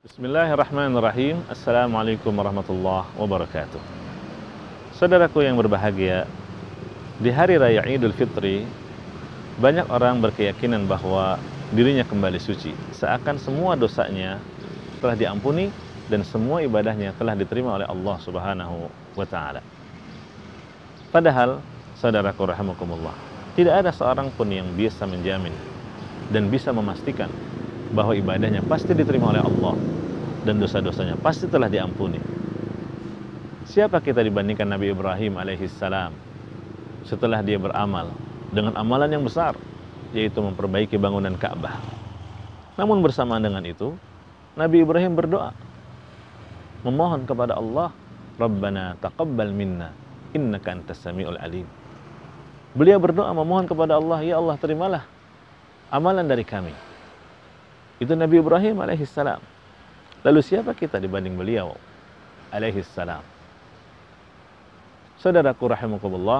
Bismillahirrahmanirrahim. Assalamualaikum warahmatullahi wabarakatuh. Saudaraku yang berbahagia, di hari raya Idul Fitri, banyak orang berkeyakinan bahwa dirinya kembali suci, seakan semua dosanya telah diampuni dan semua ibadahnya telah diterima oleh Allah Subhanahu wa Ta'ala. Padahal, saudaraku rahimakumullah, tidak ada seorang pun yang bisa menjamin dan bisa memastikan bahwa ibadahnya pasti diterima oleh Allah dan dosa-dosanya pasti telah diampuni. Siapa kita dibandingkan Nabi Ibrahim alaihissalam setelah dia beramal dengan amalan yang besar, yaitu memperbaiki bangunan Ka'bah. Namun bersamaan dengan itu, Nabi Ibrahim berdoa, memohon kepada Allah, Rabbana taqabbal minna, innaka antas sami'ul alim. Beliau berdoa memohon kepada Allah, ya Allah terimalah amalan dari kami. Itu Nabi Ibrahim alaihissalam. Lalu siapa kita dibanding beliau alaihissalam? Saudaraku rahimakumullah,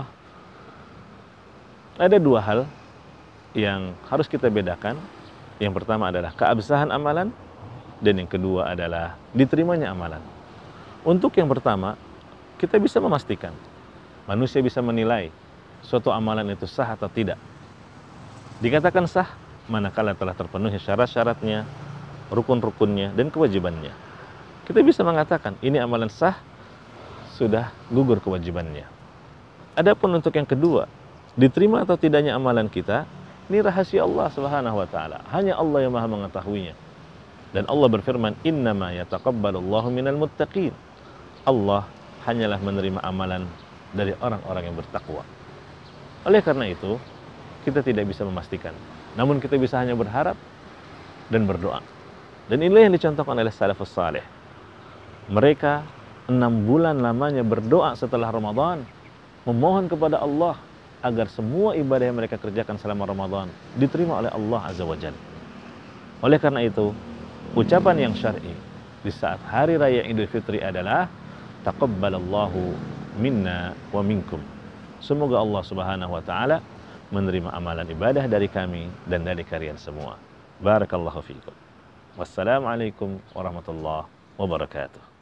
ada dua hal yang harus kita bedakan. Yang pertama adalah keabsahan amalan, dan yang kedua adalah diterimanya amalan. Untuk yang pertama, kita bisa memastikan, manusia bisa menilai suatu amalan itu sah atau tidak. Dikatakan sah manakala telah terpenuhi syarat-syaratnya, rukun-rukunnya, dan kewajibannya. Kita bisa mengatakan ini amalan sah, sudah gugur kewajibannya. Adapun untuk yang kedua, diterima atau tidaknya amalan kita, ini rahasia Allah Subhanahu wa Ta'ala. Hanya Allah yang Maha mengetahuinya. Dan Allah berfirman, innama yataqabbalullahu minal muttaqin. Allah hanyalah menerima amalan dari orang-orang yang bertakwa. Oleh karena itu, kita tidak bisa memastikan. Namun kita bisa hanya berharap dan berdoa. Dan inilah yang dicontohkan oleh salafus saleh. Mereka 6 bulan lamanya berdoa setelah Ramadan, memohon kepada Allah agar semua ibadah yang mereka kerjakan selama Ramadan diterima oleh Allah Azza wa Jalla. Oleh karena itu, ucapan yang syar'i di saat hari raya Idul Fitri adalah taqabbalallahu minna wa minkum. Semoga Allah Subhanahu wa Ta'ala menerima amalan ibadah dari kami dan dari kalian semua. Barakallahu fiikum. Wassalamualaikum warahmatullahi wabarakatuh.